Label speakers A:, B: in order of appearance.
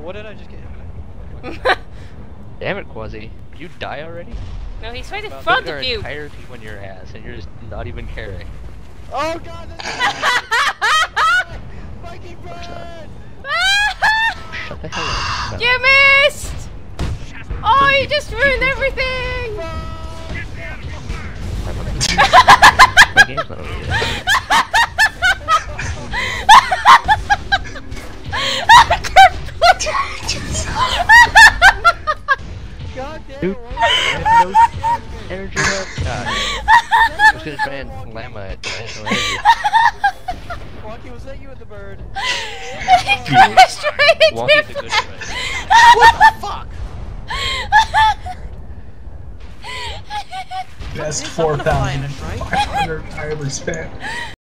A: What did I just get?
B: Damn it, Quasi. You die already?
C: No, he's right in front of you.
B: Entire team on your ass, and you're just not even caring.
A: Oh god, that's Mikey bird!
B: Shut the hell up. No.
C: You missed! Oh, you just ruined everything!
B: My game's not over yet.
A: God damn
B: Dude,
A: it,
B: I have no energy left. God. I was gonna try and land my energy.
A: Wonky, was that you with the bird?
C: He crashed right into
B: Wonky's a good friend.
A: What the fuck?
D: That's
A: I'm gonna fly in it, right?
D: 4,500 hours spent.